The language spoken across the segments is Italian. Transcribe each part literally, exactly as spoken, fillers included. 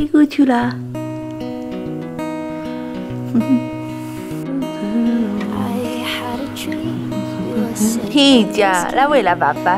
Che cucciula. Titia, la vuoi la pappa?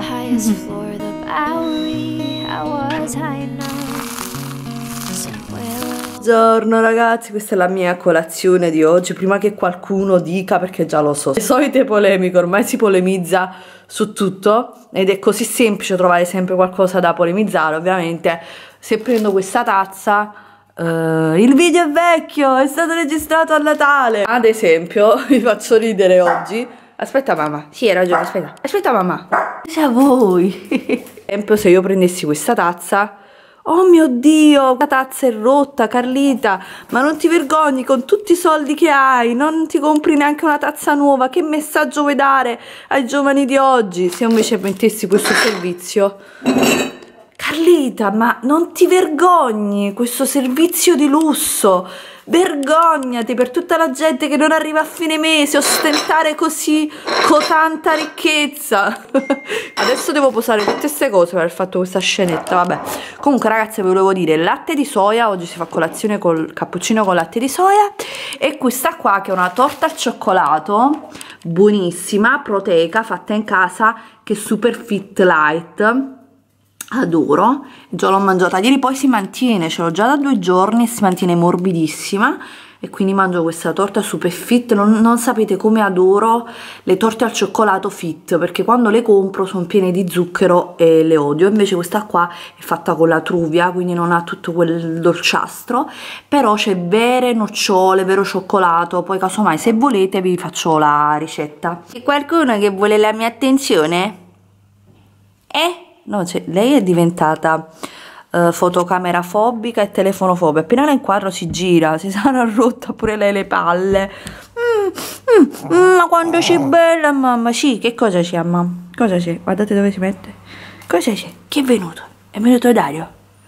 Buongiorno ragazzi, questa è la mia colazione di oggi. Prima che qualcuno dica, perché già lo so, le solite polemiche, ormai si polemizza su tutto ed è così semplice trovare sempre qualcosa da polemizzare. Ovviamente se prendo questa tazza, uh, il video è vecchio, è stato registrato a Natale. Ad esempio vi faccio ridere oggi. Aspetta mamma, sì hai ragione, aspetta, aspetta mamma, a voi. Ad esempio, se io prendessi questa tazza, oh mio Dio, la tazza è rotta, Carlita, ma non ti vergogni, con tutti i soldi che hai, non ti compri neanche una tazza nuova? Che messaggio vuoi dare ai giovani di oggi? Se io invece mettessi questo servizio, Carlita, ma non ti vergogni, questo servizio di lusso? Vergognati per tutta la gente che non arriva a fine mese, ostentare così con tanta ricchezza. Adesso devo posare tutte queste cose per aver fatto questa scenetta, vabbè. Comunque ragazzi, vi volevo dire, latte di soia, oggi si fa colazione col cappuccino con latte di soia. E questa qua che è una torta al cioccolato, buonissima, proteica, fatta in casa, che è super fit light. Adoro, già l'ho mangiata ieri, poi si mantiene, ce l'ho già da due giorni e si mantiene morbidissima e quindi mangio questa torta super fit. Non, non sapete come adoro le torte al cioccolato fit, perché quando le compro sono piene di zucchero e le odio. Invece questa qua è fatta con la truvia, quindi non ha tutto quel dolciastro, però c'è vere nocciole, vero cioccolato. Poi casomai se volete vi faccio la ricetta. C'è qualcuno che vuole la mia attenzione? Eh? No, cioè, lei è diventata uh, fotocamera fobica e telefono fobica. Appena la inquadro si gira, si sarà rotta pure lei le palle. Mm, mm, mm, ma quando c'è bella mamma, sì, che cosa c'è mamma? Cosa c'è? Guardate dove si mette. Cosa c'è? Chi è venuto? È venuto Dario?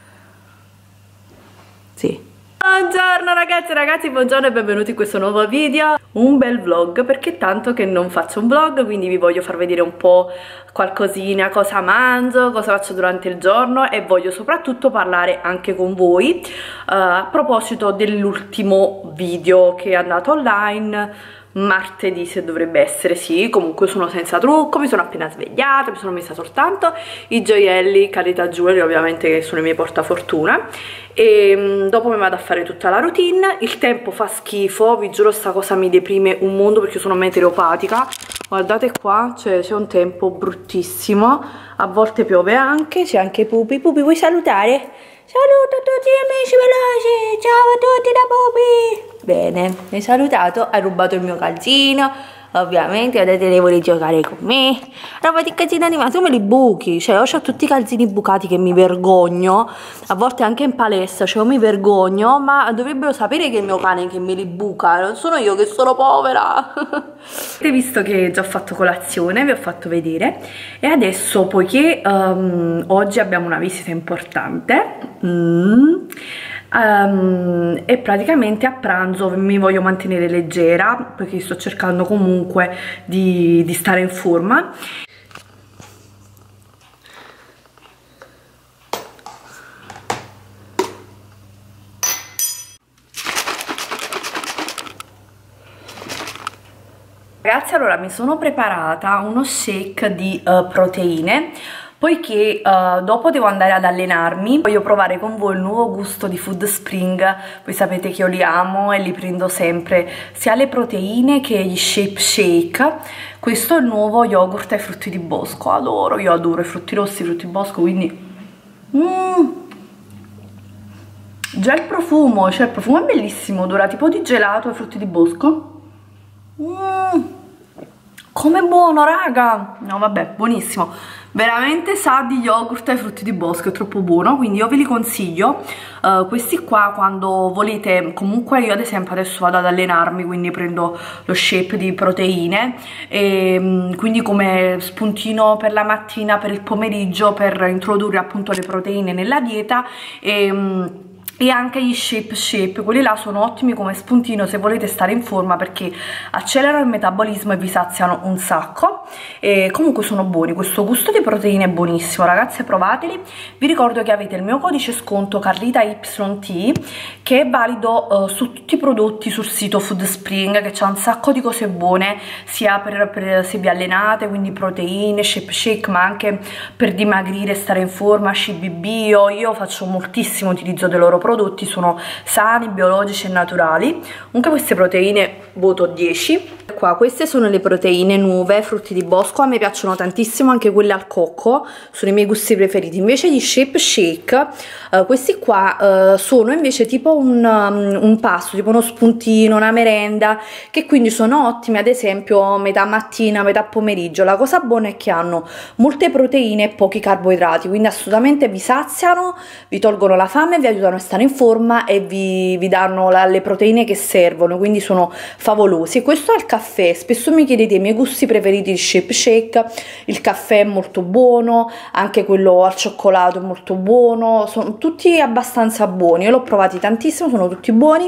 Sì. Buongiorno ragazzi e ragazzi, buongiorno e benvenuti in questo nuovo video. Un bel vlog, perché tanto che non faccio un vlog, quindi vi voglio far vedere un po' qualcosina, cosa mangio, cosa faccio durante il giorno e voglio soprattutto parlare anche con voi uh, a proposito dell'ultimo video che è andato online martedì, se dovrebbe essere, sì, comunque sono senza trucco, mi sono appena svegliata, mi sono messa soltanto i gioielli Carita Jewelry, ovviamente, che sono i miei portafortuna, e dopo mi vado a fare tutta la routine. Il tempo fa schifo, vi giuro, sta cosa mi deprime un mondo perché sono meteoropatica. Guardate qua, c'è un tempo bruttissimo, a volte piove anche, c'è anche Pupi. Pupi, vuoi salutare? Saluto tutti gli amici veloci, ciao a tutti da Pupi. Bene, mi hai salutato, hai rubato il mio calzino, ovviamente, adesso le vuole giocare con me. Roba di calzini animati, tu me li buchi, cioè io ho tutti i calzini bucati che mi vergogno, a volte anche in palestra, cioè io mi vergogno, ma dovrebbero sapere che è il mio cane che me li buca, non sono io che sono povera. Avete visto che già ho fatto colazione, vi ho fatto vedere, e adesso, poiché um, oggi abbiamo una visita importante, mm, Um, e praticamente a pranzo mi voglio mantenere leggera perché sto cercando comunque di, di stare in forma. Ragazzi, allora mi sono preparata uno shake di uh, proteine, poiché uh, dopo devo andare ad allenarmi. Voglio provare con voi il nuovo gusto di Food Spring. Voi sapete che io li amo e li prendo sempre, sia le proteine che gli shape shake. Questo è il nuovo yogurt ai frutti di bosco, adoro, io adoro i frutti rossi, i frutti di bosco, quindi mm. Già il profumo, cioè il profumo è bellissimo, odora tipo di gelato ai frutti di bosco. mm. Come buono, raga! No vabbè, buonissimo, veramente sa di yogurt ai frutti di bosco, è troppo buono, quindi io ve li consiglio. Uh, questi qua quando volete, comunque io ad esempio adesso vado ad allenarmi, quindi prendo lo shape di proteine, e quindi come spuntino per la mattina, per il pomeriggio, per introdurre appunto le proteine nella dieta. E e anche gli Shape Shape, quelli là sono ottimi come spuntino se volete stare in forma, perché accelerano il metabolismo e vi saziano un sacco. E comunque sono buoni, questo gusto di proteine è buonissimo, ragazze, provateli. Vi ricordo che avete il mio codice sconto Carlita Y T, che è valido uh, su tutti i prodotti sul sito Foodspring, che c'ha un sacco di cose buone sia per, per se vi allenate, quindi proteine, Shape Shake, ma anche per dimagrire e stare in forma, cibi bio. Io faccio moltissimo utilizzo dei loro prodotti, sono sani, biologici e naturali. Comunque queste proteine voto dieci. Qua queste sono le proteine nuove, frutti di bosco, a me piacciono tantissimo anche quelle al cocco, sono i miei gusti preferiti. Invece di Shape Shake, uh, questi qua uh, sono invece tipo un, um, un pasto, tipo uno spuntino, una merenda, che quindi sono ottimi ad esempio metà mattina, metà pomeriggio. La cosa buona è che hanno molte proteine e pochi carboidrati, quindi assolutamente vi saziano, vi tolgono la fame, vi aiutano a stare in forma e vi, vi danno la, le proteine che servono, quindi sono favolosi. Questo è il caffè, spesso mi chiedete i miei gusti preferiti di Shape Shake. Il caffè è molto buono, anche quello al cioccolato è molto buono, sono tutti abbastanza buoni, io l'ho provati tantissimo, sono tutti buoni.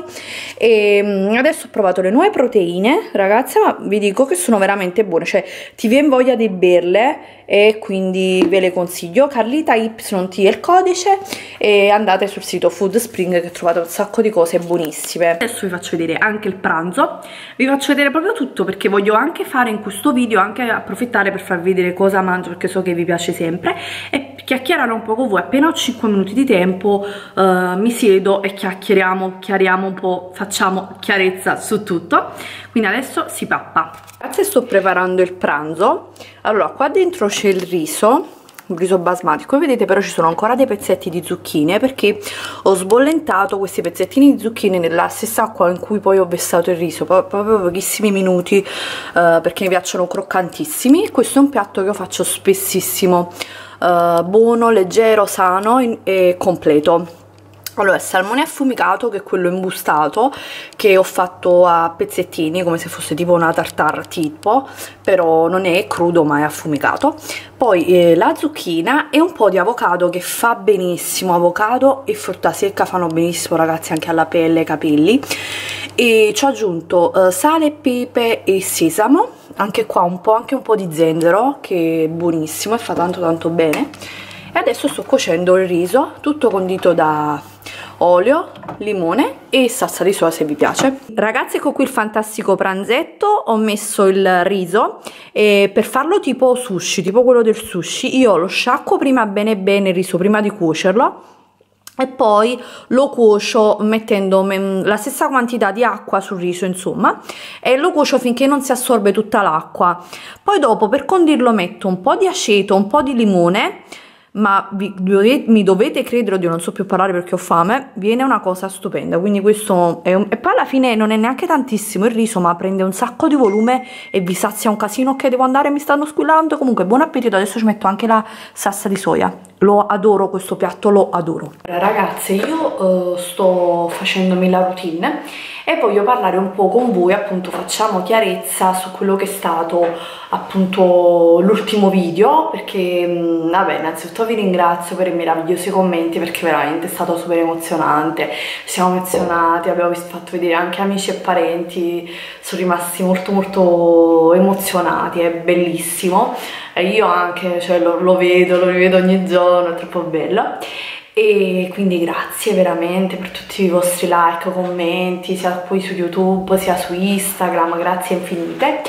E adesso ho provato le nuove proteine, ragazze, ma vi dico che sono veramente buone, cioè ti viene voglia di berle e quindi ve le consiglio. Carlita Y T è il codice e andate sul sito Foodspring che trovate un sacco di cose buonissime. Adesso vi faccio vedere anche il pranzo, vi faccio vedere proprio tutto perché voglio anche fare in questo video, anche approfittare per farvi vedere cosa mangio, perché so che vi piace sempre, e chiacchierare un po' con voi. Appena ho cinque minuti di tempo uh, mi siedo e chiacchieriamo, chiariamo un po', facciamo chiarezza su tutto. Quindi adesso si pappa. Ragazzi, sto preparando il pranzo. Allora, qua dentro c'è il riso, un riso basmatico, vedete, però ci sono ancora dei pezzetti di zucchine perché ho sbollentato questi pezzettini di zucchine nella stessa acqua in cui poi ho versato il riso, proprio pochissimi minuti, uh, perché mi piacciono croccantissimi. Questo è un piatto che io faccio spessissimo, uh, buono, leggero, sano e completo. Allora, salmone affumicato, che è quello imbustato, che ho fatto a pezzettini, come se fosse tipo una tartare tipo, però non è crudo ma è affumicato. Poi eh, la zucchina e un po' di avocado, che fa benissimo, avocado e frutta secca fanno benissimo, ragazzi, anche alla pelle e ai capelli. E ci ho aggiunto eh, sale, pepe e sesamo, anche qua un po', anche un po' di zenzero, che è buonissimo e fa tanto tanto bene. E adesso sto cuocendo il riso, tutto condito da olio, limone e salsa di soia se vi piace. Ragazzi, ecco qui il fantastico pranzetto. Ho messo il riso e per farlo tipo sushi, tipo quello del sushi, io lo sciacquo prima bene bene il riso prima di cuocerlo e poi lo cuocio mettendo la stessa quantità di acqua sul riso, insomma, e lo cuocio finché non si assorbe tutta l'acqua. Poi dopo, per condirlo, metto un po' di aceto, un po' di limone, ma vi, mi dovete credere, io non so più parlare perché ho fame, viene una cosa stupenda. Quindi questo è un, e poi alla fine non è neanche tantissimo il riso, ma prende un sacco di volume e vi sazia un casino. Ok, devo andare, mi stanno squillando. Comunque buon appetito. Adesso ci metto anche la salsa di soia, lo adoro questo piatto, lo adoro. Ragazze, io uh, sto facendomi la routine e voglio parlare un po' con voi, appunto facciamo chiarezza su quello che è stato appunto l'ultimo video, perché mh, vabbè, innanzitutto vi ringrazio per i meravigliosi commenti, perché veramente è stato super emozionante, siamo emozionati, abbiamo fatto vedere anche amici e parenti, sono rimasti molto molto emozionati, è bellissimo, e io anche, cioè lo, lo vedo, lo rivedo ogni giorno, è troppo bello. E quindi grazie veramente per tutti i vostri like, commenti, sia qui su YouTube sia su Instagram, grazie infinite.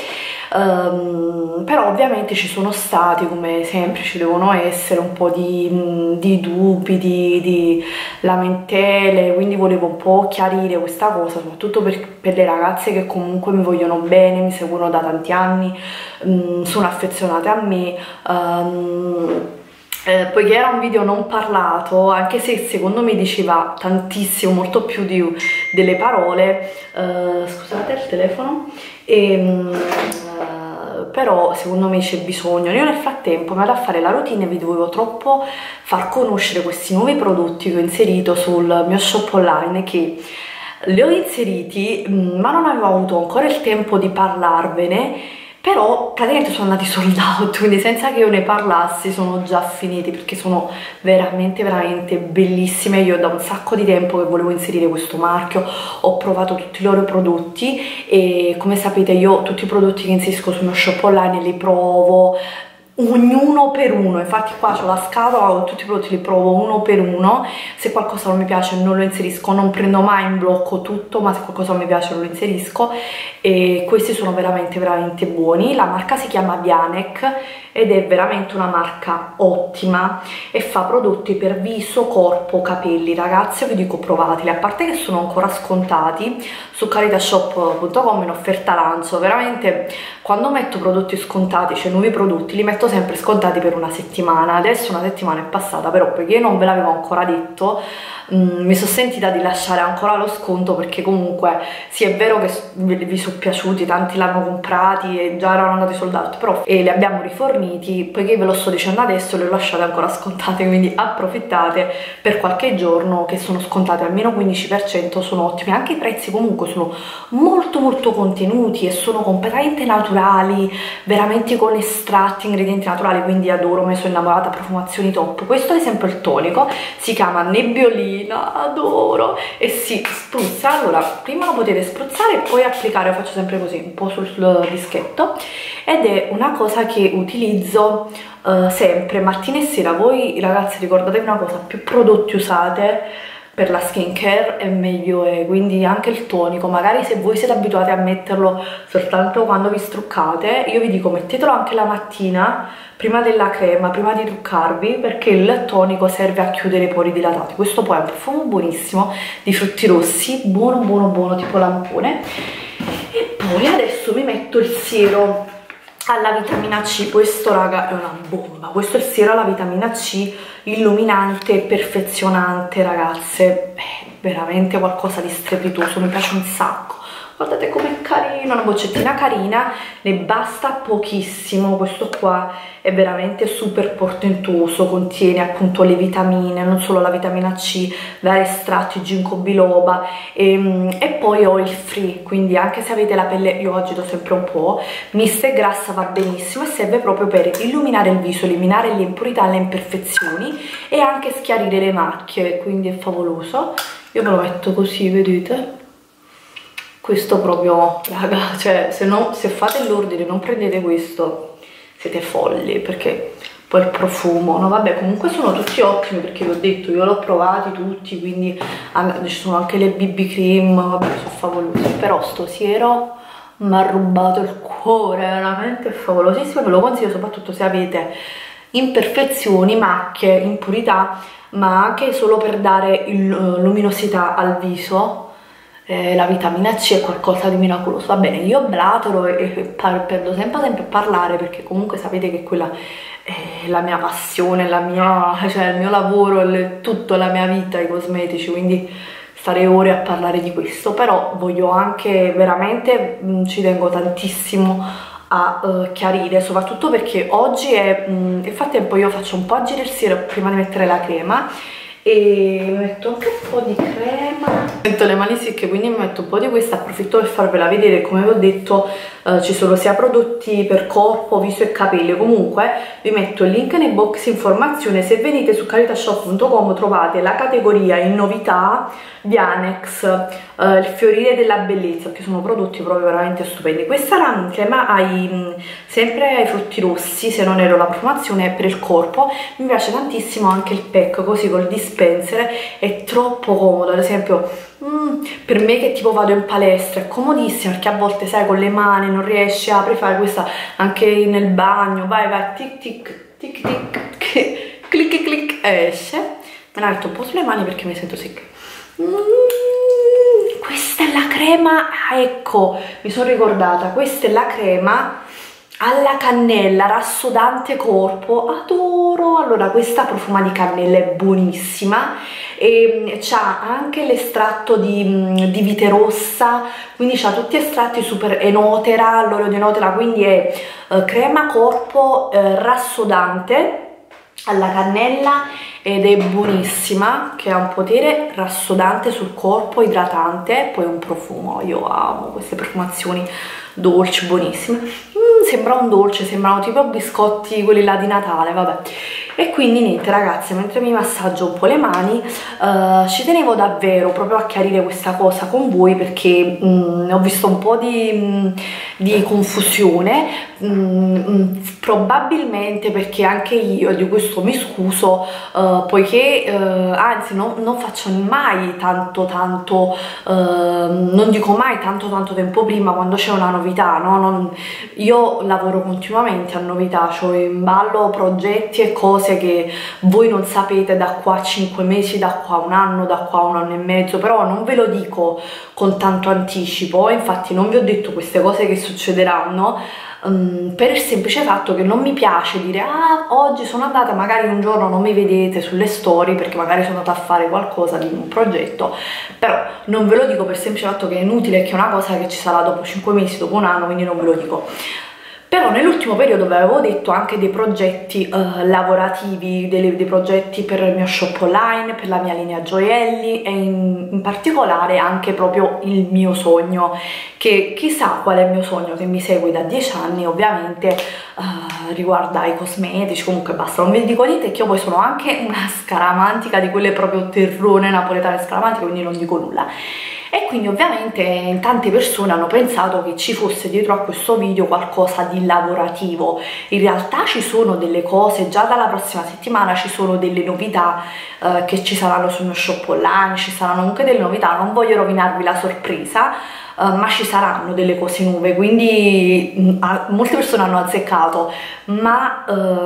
Um, però ovviamente ci sono stati, come sempre ci devono essere, un po' di, di dubbi, di, di lamentele, quindi volevo un po' chiarire questa cosa, soprattutto per, per le ragazze che comunque mi vogliono bene, mi seguono da tanti anni, um, sono affezionate a me. Um, Eh, poiché era un video non parlato, anche se secondo me diceva tantissimo, molto più di, delle parole, eh, scusate il telefono, e, eh, però secondo me c'è bisogno. Io nel frattempo mi vado a fare la routine e vi dovevo troppo far conoscere questi nuovi prodotti che ho inserito sul mio shop online, che li ho inseriti ma non avevo avuto ancora il tempo di parlarvene, però praticamente sono andati sold out, quindi senza che io ne parlassi sono già finiti, perché sono veramente veramente bellissime. Io da un sacco di tempo che volevo inserire questo marchio, ho provato tutti i loro prodotti e come sapete io tutti i prodotti che inserisco sul mio shop online li provo ognuno per uno, infatti qua c'ho la scatola con tutti i prodotti, li provo uno per uno. Se qualcosa non mi piace non lo inserisco, non prendo mai in blocco tutto, ma se qualcosa non mi piace non lo inserisco. E questi sono veramente veramente buoni. La marca si chiama Vianek ed è veramente una marca ottima e fa prodotti per viso, corpo, capelli. Ragazzi, io vi dico provateli, a parte che sono ancora scontati su caritashop punto com in offerta lancio. Veramente quando metto prodotti scontati, cioè nuovi prodotti, li metto sempre scontati per una settimana. Adesso una settimana è passata, però perché io non ve l'avevo ancora detto, mm, mi sono sentita di lasciare ancora lo sconto, perché comunque sì, è vero che vi sono piaciuti, tanti l'hanno comprati e già erano andati sold out, però e li abbiamo riforniti, poiché ve lo sto dicendo adesso le ho lasciate ancora scontate, quindi approfittate per qualche giorno che sono scontate almeno quindici per cento, sono ottimi. Anche i prezzi comunque sono molto molto contenuti e sono completamente naturali, veramente con estratti, ingredienti naturali, quindi adoro, mi sono innamorata, profumazioni top. Questo ad esempio è il tonico, si chiama Nebbiolina, adoro, e si spruzza. Allora prima lo potete spruzzare e poi applicare, faccio sempre così un po' sul dischetto, ed è una cosa che utilizzo uh, sempre mattina e sera. Voi ragazzi ricordatevi una cosa, più prodotti usate per la skincare è meglio è, quindi anche il tonico, magari se voi siete abituati a metterlo soltanto quando vi struccate, io vi dico mettetelo anche la mattina prima della crema, prima di truccarvi, perché il tonico serve a chiudere i pori dilatati. Questo poi è un profumo buonissimo di frutti rossi, buono buono buono, tipo lampone. E poi adesso mi metto il siero alla vitamina C. Questo raga è una bomba, questo è il siero alla vitamina C, illuminante e perfezionante, ragazze, è veramente qualcosa di strepitoso, mi piace un sacco. Guardate com'è carino, una boccettina carina, ne basta pochissimo. Questo qua è veramente super portentoso, contiene appunto le vitamine, non solo la vitamina C, vari estratti, ginkgo biloba, e, e poi oil free, quindi anche se avete la pelle, io oggi do sempre un po', mista e grassa va benissimo, e serve proprio per illuminare il viso, eliminare le impurità, le imperfezioni e anche schiarire le macchie, quindi è favoloso. Io me lo metto così, vedete? Questo proprio, raga, cioè se, no, se fate l'ordine non prendete questo, siete folli, perché poi il profumo, no vabbè, comunque sono tutti ottimi, perché vi ho detto, io l'ho provati tutti, quindi ci sono anche le B B cream, vabbè, sono favolosi, però sto siero mi ha rubato il cuore, veramente favolosissimo, ve lo consiglio soprattutto se avete imperfezioni, macchie, impurità, ma anche solo per dare luminosità al viso. Eh, la vitamina C è qualcosa di miracoloso. Va bene, io blatero e, e perdo sempre tempo a parlare, perché comunque sapete che quella è la mia passione, la mia, cioè il mio lavoro, il, tutto la mia vita, i cosmetici, quindi stare ore a parlare di questo. Però voglio anche veramente, mh, ci tengo tantissimo a uh, chiarire, soprattutto perché oggi è, mh, infatti poi io faccio un po' agire il siero prima di mettere la crema, e mi metto anche un po' di crema, metto le mani secche, quindi mi metto un po' di questa. Approfitto per farvela vedere. Come vi ho detto, eh, ci sono sia prodotti per corpo, viso e capelli. Comunque vi metto il link nei box informazione. Se venite su caritashop punto com trovate la categoria in novità Vianex, eh, il fiorire della bellezza, che sono prodotti proprio veramente stupendi. Questa è la crema ai, sempre ai frutti rossi, se non ero la profumazione per il corpo. Mi piace tantissimo anche il pack così col dispenser, è troppo comodo. Ad esempio mm, per me che tipo vado in palestra è comodissimo, perché a volte sai con le mani non riesci, apri, fai questa anche nel bagno, vai vai tic tic tic tic clic clic, esce. Me la metto un po' sulle mani perché mi sento secca. Mm, questa è la crema, ah, ecco, mi sono ricordata, questa è la crema alla cannella rassodante corpo, adoro. Allora questa profuma di cannella è buonissima e c'ha anche l'estratto di, di vite rossa, quindi c'ha tutti estratti super enotera, l'olio di enotera, quindi è eh, crema corpo eh, rassodante alla cannella ed è buonissima, che ha un potere rassodante sul corpo, idratante, poi un profumo, io amo queste profumazioni dolci, buonissime. Mm, sembra un dolce, sembrano tipo biscotti quelli là di Natale, vabbè. E quindi niente ragazzi, mentre mi massaggio un po' le mani, uh, ci tenevo davvero proprio a chiarire questa cosa con voi, perché mm, ho visto un po' di, mm, di confusione, mm, probabilmente perché anche io, di questo mi scuso, uh, poiché uh, anzi no, non faccio mai tanto tanto, uh, non dico mai tanto tanto tempo prima quando c'è una novità, no? Non, io lavoro continuamente a novità, ho in ballo progetti e cose che voi non sapete da qua a cinque mesi, da qua a un anno, da qua a un anno e mezzo, però non ve lo dico con tanto anticipo, infatti non vi ho detto queste cose che succederanno, um, per il semplice fatto che non mi piace dire ah oggi sono andata, magari un giorno non mi vedete sulle storie perché magari sono andata a fare qualcosa di un progetto, però non ve lo dico per il semplice fatto che è inutile, che è una cosa che ci sarà dopo cinque mesi, dopo un anno, quindi non ve lo dico. Però nell'ultimo periodo vi avevo detto anche dei progetti uh, lavorativi, dei, dei progetti per il mio shop online, per la mia linea gioielli e in, in particolare anche proprio il mio sogno, che chissà qual è il mio sogno, che mi segue da dieci anni ovviamente, uh, riguarda i cosmetici, comunque basta, non vi dico niente, che io poi sono anche una scaramantica di quelle proprio terrone napoletane scaramantiche, quindi non dico nulla. E quindi ovviamente in tante persone hanno pensato che ci fosse dietro a questo video qualcosa di lavorativo. In realtà ci sono delle cose, già dalla prossima settimana ci sono delle novità eh, che ci saranno sul mio shop online, ci saranno anche delle novità, non voglio rovinarvi la sorpresa, eh, ma ci saranno delle cose nuove, quindi mh, molte persone hanno azzeccato, ma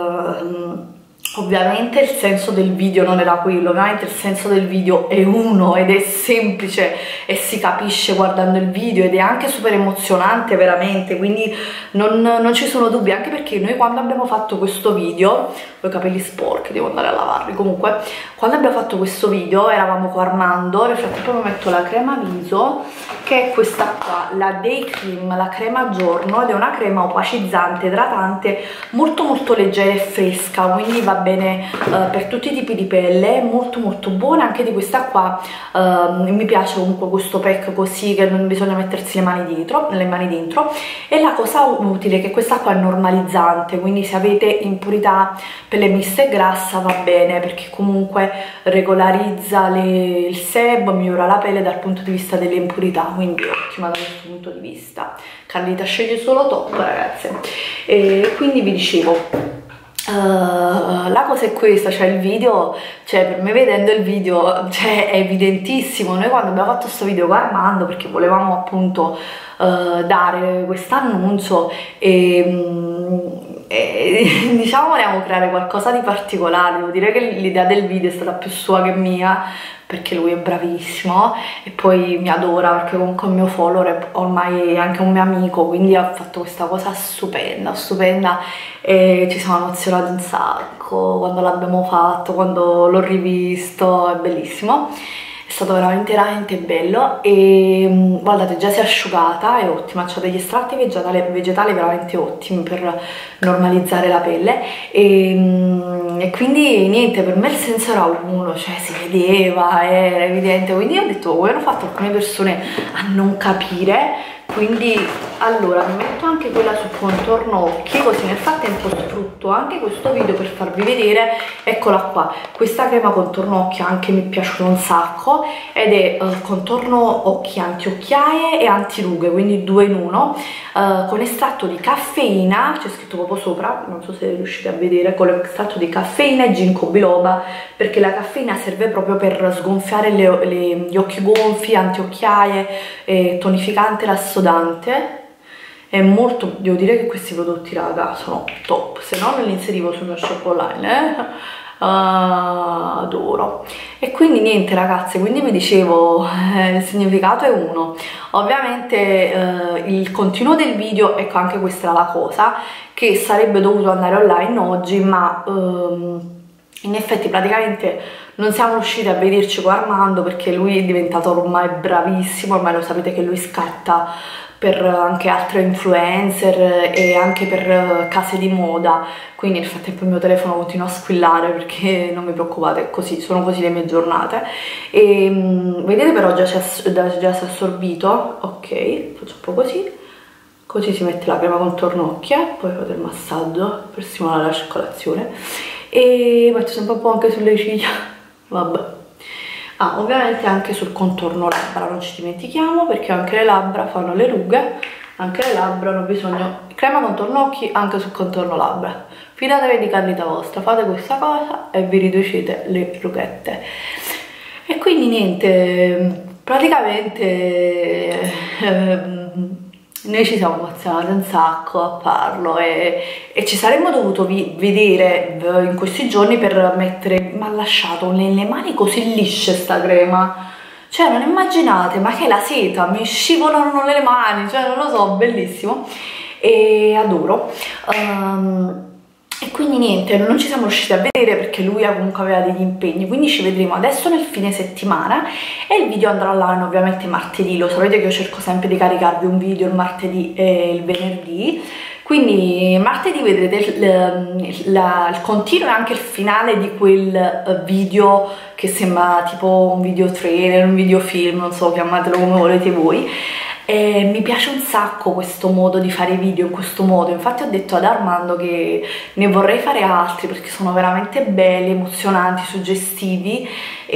eh, ovviamente il senso del video non era quello, ovviamente il senso del video è uno ed è semplice e si capisce guardando il video ed è anche super emozionante veramente, quindi non, non ci sono dubbi, anche perché noi quando abbiamo fatto questo video, ho i capelli sporchi, devo andare a lavarli, comunque quando abbiamo fatto questo video eravamo con Armando, nel frattempo mi metto la crema viso, che è questa qua, la Day Cream, la crema giorno, ed è una crema opacizzante, idratante, molto molto leggera e fresca, quindi va bene uh, per tutti i tipi di pelle, molto molto buona. Anche di questa qua uh, mi piace comunque questo pack così, che non bisogna mettersi le mani dietro, le mani dentro, e la cosa utile è che questa qua è normalizzante, quindi se avete impurità, pelle mista e grassa va bene, perché comunque regolarizza le, il sebo, migliora la pelle dal punto di vista delle impurità, quindi ottima da questo punto di vista. Carlita sceglie solo top ragazze. E quindi vi dicevo, Uh, la cosa è questa, cioè il video, cioè per me vedendo il video, cioè è evidentissimo. Noi quando abbiamo fatto questo video con Armando, perché volevamo appunto uh, dare questo annuncio e, e diciamo volevamo creare qualcosa di particolare, devo dire che l'idea del video è stata più sua che mia, perché lui è bravissimo e poi mi adora, perché comunque il mio follower ormai è anche un mio amico, quindi ha fatto questa cosa stupenda, stupenda, e ci siamo emozionati un sacco quando l'abbiamo fatto, quando l'ho rivisto, è bellissimo. È stato veramente veramente bello e guardate, già si è asciugata, è ottima, c'ha degli estratti vegetali, vegetali veramente ottimi per normalizzare la pelle e, e quindi niente, per me il senso era uno, cioè si vedeva, era evidente, quindi ho detto come hanno fatto alcune persone a non capire, quindi allora mi metto anche quella su contorno occhi, così nel frattempo sfrutto anche questo video per farvi vedere, eccola qua, questa crema contorno occhi anche mi è piaciuta un sacco ed è uh, contorno occhi anti-occhiaie e antirughe, quindi due in uno, uh, con estratto di caffeina, c'è scritto proprio sopra, non so se riuscite a vedere, con estratto di caffeina e ginkgo biloba, perché la caffeina serve proprio per sgonfiare le, le, gli occhi gonfi, anti-occhiaie, e tonificante, rassodante. È molto, devo dire che questi prodotti raga sono top, se no me li inserivo sul mio shop online, eh? uh, adoro. E quindi niente ragazze, quindi vi dicevo, eh, il significato è uno, ovviamente eh, il continuo del video, ecco anche questa era la cosa, che sarebbe dovuto andare online oggi, ma ehm, in effetti praticamente non siamo riusciti a vederci con Armando perché lui è diventato ormai bravissimo, ormai lo sapete che lui scatta per anche altre influencer e anche per case di moda, quindi nel frattempo il mio telefono continua a squillare perché non vi preoccupate, è così, sono così le mie giornate. E vedete però già si è, già si è assorbito, ok, faccio un po' così, così si mette la crema contorno occhi, poi fate il massaggio per stimolare la circolazione e metto sempre un po' anche sulle ciglia, vabbè. Ah, ovviamente anche sul contorno labbra, non ci dimentichiamo, perché anche le labbra fanno le rughe, anche le labbra hanno bisogno di crema contorno occhi anche sul contorno labbra. Fidatevi di candida vostra, fate questa cosa e vi riducete le rughette. E quindi niente, praticamente ehm, noi ci siamo emozionati un sacco a farlo e, e ci saremmo dovuto vedere in questi giorni per mettere, mi ha lasciato nelle mani così lisce sta crema, cioè non immaginate, ma che la seta, mi scivolano nelle mani, cioè non lo so, bellissimo e adoro. Um, E quindi niente, non ci siamo riusciti a vedere perché lui comunque aveva degli impegni, quindi ci vedremo adesso nel fine settimana e il video andrà online ovviamente martedì. Lo sapete che io cerco sempre di caricarvi un video il martedì e il venerdì, quindi martedì vedrete il, il, la, il continuo e anche il finale di quel video che sembra tipo un video trailer, un video film, non so, chiamatelo come volete voi. E mi piace un sacco questo modo di fare video in questo modo, infatti ho detto ad Armando che ne vorrei fare altri perché sono veramente belli, emozionanti, suggestivi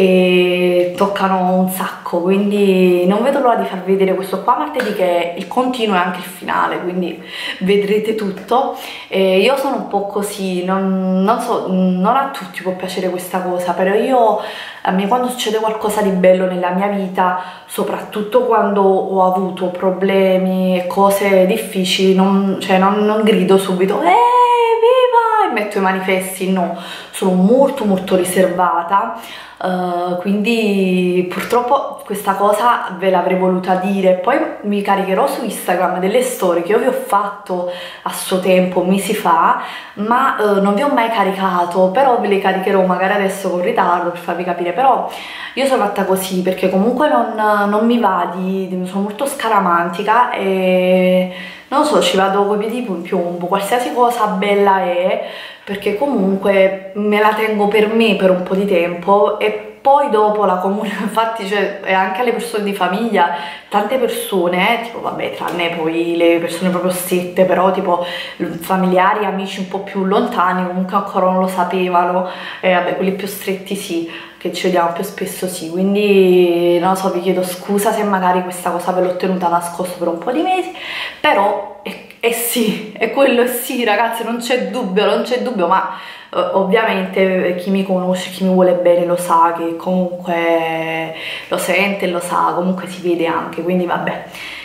e toccano un sacco, quindi non vedo l'ora di far vedere questo qua martedì che è il continuo e anche il finale, quindi vedrete tutto. E io sono un po' così, non, non so, non a tutti può piacere questa cosa, però io a me quando succede qualcosa di bello nella mia vita, soprattutto quando ho avuto problemi e cose difficili, non, cioè non, non grido subito eh viva e metto i manifesti, no, sono molto molto riservata. Uh, quindi purtroppo questa cosa ve l'avrei voluta dire, poi mi caricherò su Instagram delle storie che io vi ho fatto a suo tempo, mesi fa, ma uh, non vi ho mai caricato, però ve le caricherò magari adesso con ritardo per farvi capire. Però io sono fatta così perché comunque non, non mi va di, sono molto scaramantica e non so, ci vado coi piedi in piombo, qualsiasi cosa bella è, perché comunque me la tengo per me per un po' di tempo e poi dopo la comunico, infatti, cioè, e anche alle persone di famiglia, tante persone, tipo vabbè, tranne poi le persone proprio strette, però tipo familiari, amici un po' più lontani, comunque ancora non lo sapevano, e vabbè, quelli più stretti sì, che ci vediamo più spesso sì, quindi non lo so, vi chiedo scusa se magari questa cosa ve l'ho tenuta nascosta per un po' di mesi, però è eh sì, è quello, eh sì ragazzi, non c'è dubbio, non c'è dubbio, ma eh, ovviamente chi mi conosce, chi mi vuole bene lo sa che comunque lo sente, lo sa, comunque si vede anche, quindi vabbè.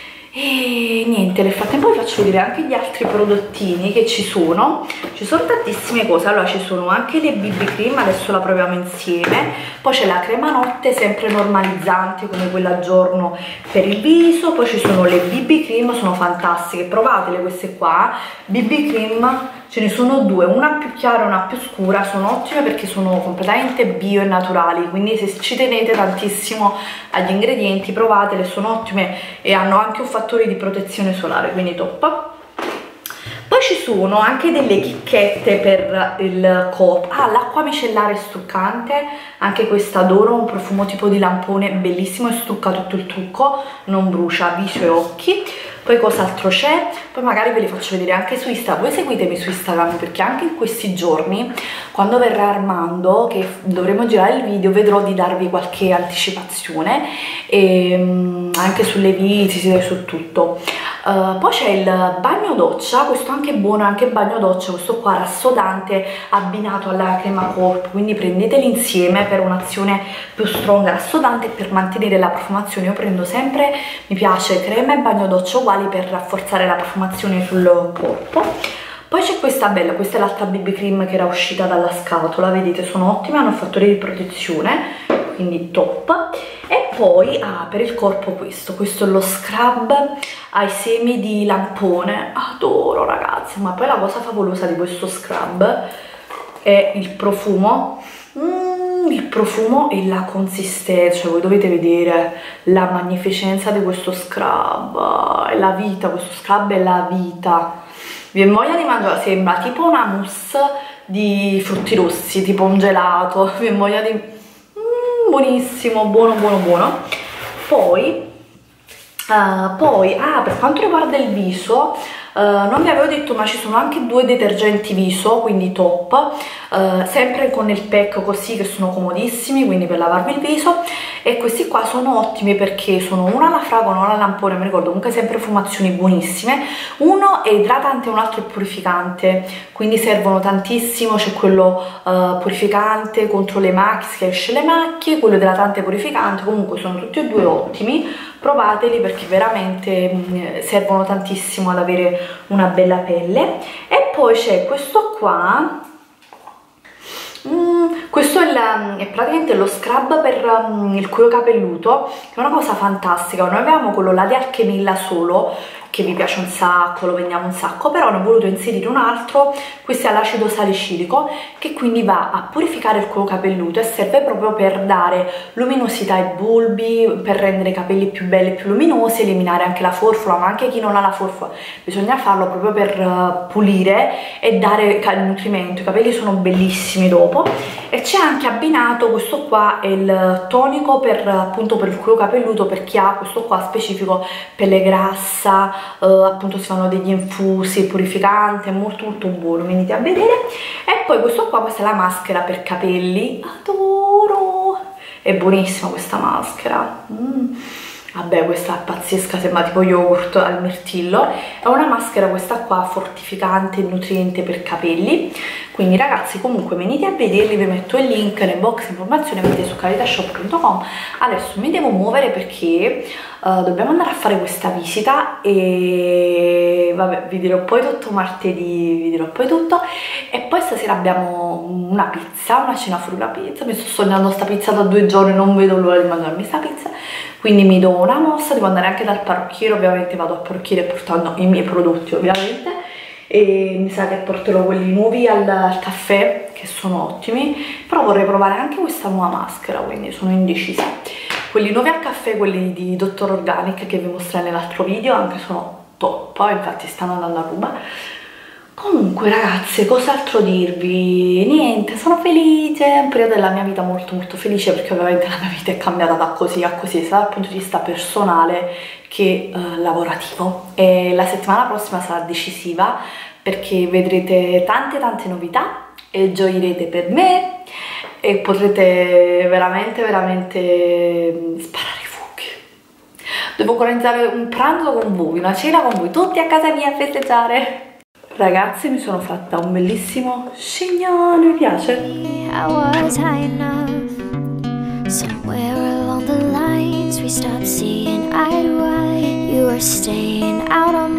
E niente, nel frattempo vi faccio vedere anche gli altri prodottini che ci sono. Ci sono tantissime cose, allora ci sono anche le B B cream, adesso la proviamo insieme, poi c'è la crema notte sempre normalizzante come quella a giorno per il viso, poi ci sono le B B cream, sono fantastiche, provatele queste qua, B B cream, ce ne sono due, una più chiara e una più scura, sono ottime perché sono completamente bio e naturali, quindi se ci tenete tantissimo agli ingredienti provatele, sono ottime e hanno anche un fattore di protezione solare, quindi top. Poi ci sono anche delle chicchette per il corpo, ah, l'acqua micellare struccante, anche questa adoro, un profumo tipo di lampone bellissimo e strucca tutto il trucco, non brucia viso e occhi. Poi cos'altro c'è? Poi magari ve le faccio vedere anche su Instagram, voi seguitemi su Instagram perché anche in questi giorni, quando verrà Armando, che dovremo girare il video, vedrò di darvi qualche anticipazione e anche sulle visite, su tutto. Uh, poi c'è il bagno doccia, questo anche è buono, anche bagno doccia, questo qua rassodante abbinato alla crema corpo, quindi prendeteli insieme per un'azione più strong rassodante e per mantenere la profumazione. Io prendo sempre, mi piace crema e bagno doccia uguali per rafforzare la profumazione sul corpo. Poi c'è questa bella, questa è l'altra B B cream che era uscita dalla scatola, vedete, sono ottime, hanno fattori di protezione, quindi top. E poi ah, per il corpo questo, questo è lo scrub ai semi di lampone, adoro ragazzi, ma poi la cosa favolosa di questo scrub è il profumo, mm, mm, il profumo e la consistenza, cioè voi dovete vedere la magnificenza di questo scrub, è la vita, questo scrub è la vita. Vi è voglia di mangiare, sembra tipo una mousse di frutti rossi, tipo un gelato, vi è voglia di... Mm, buonissimo, buono, buono, buono. Poi, uh, poi, ah, per quanto riguarda il viso, uh, non vi avevo detto, ma ci sono anche due detergenti viso, quindi top, uh, sempre con il pack così, che sono comodissimi, quindi per lavarmi il viso. E questi qua sono ottimi perché sono uno alla fragola, uno alla lampone, mi ricordo, comunque sempre profumazioni buonissime. Uno è idratante e un altro è purificante, quindi servono tantissimo. C'è quello uh, purificante contro le macchie, schiarisce le macchie, quello idratante e purificante, comunque sono tutti e due ottimi, provateli perché veramente mh, servono tantissimo ad avere una bella pelle. E poi c'è questo qua. Mm, questo è, la, è praticamente lo scrub per um, il cuoio capelluto, che è una cosa fantastica. Noi avevamo quello là di Alchemilla solo, che mi piace un sacco, lo vendiamo un sacco, però ne ho voluto inserire un altro. Questo è all'acido salicilico, che quindi va a purificare il cuoio capelluto e serve proprio per dare luminosità ai bulbi, per rendere i capelli più belli e più luminosi, eliminare anche la forfora, ma anche chi non ha la forfora bisogna farlo proprio per uh, pulire e dare nutrimento. I capelli sono bellissimi dopo. E c'è anche abbinato questo qua, è il tonico per appunto per il cuoio capelluto, per chi ha questo qua specifico pelle grassa, Uh, appunto si fanno degli infusi, purificante, molto molto buono, venite a vedere. E poi questo qua, questa è la maschera per capelli, adoro, è buonissima questa maschera. mm. Vabbè, questa è pazzesca, sembra tipo yogurt al mirtillo. È una maschera questa qua fortificante e nutriente per capelli. Quindi ragazzi, comunque venite a vederli, vi metto il link nel box informazioni, vedete su caritashop punto com. Adesso mi devo muovere perché uh, dobbiamo andare a fare questa visita e vabbè, vi dirò poi tutto martedì, vi dirò poi tutto. E poi stasera abbiamo una pizza, una cena fuori, una pizza. Mi sto sognando sta pizza da due giorni, non vedo l'ora di mangiarmi sta pizza. Quindi mi do una mossa, devo andare anche dal parrucchiere, ovviamente vado al parrucchiere portando i miei prodotti ovviamente, e mi sa che porterò quelli nuovi al, al caffè, che sono ottimi, però vorrei provare anche questa nuova maschera, quindi sono indecisa. Quelli nuovi al caffè, quelli di Doctor Organic che vi mostrai nell'altro video, anche sono top, infatti stanno andando a ruba. Comunque ragazze, cos'altro dirvi? Niente, sono felice, è un periodo della mia vita molto molto felice, perché ovviamente la mia vita è cambiata da così a così, sia dal punto di vista personale che eh, lavorativo. E la settimana prossima sarà decisiva, perché vedrete tante tante novità e gioirete per me e potrete veramente veramente sparare i fuochi. Devo organizzare un pranzo con voi, una cena con voi, tutti a casa mia a festeggiare. Ragazzi, mi sono fatta un bellissimo scignone, mi piace? I was high enough. Somewhere along the lines we stopped seeing eye to eye. You were staying out on